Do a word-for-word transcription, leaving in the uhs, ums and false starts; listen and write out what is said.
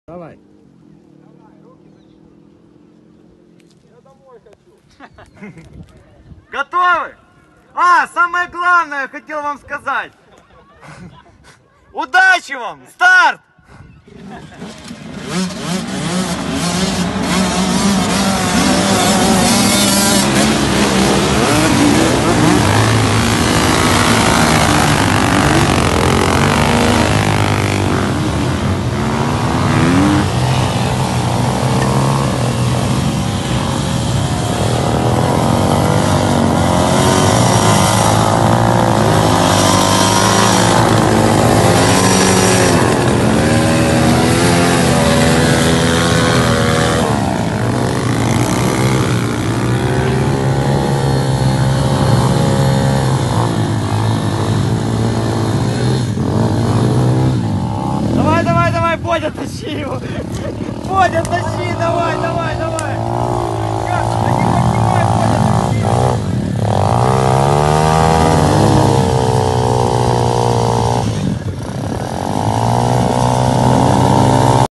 Давай. Я домой хочу. Готовы? А, самое главное, хотел вам сказать. Удачи вам! Старт! Давай, давай, давай, Бодя, тащи его! Бодя, тащи, давай, давай, давай!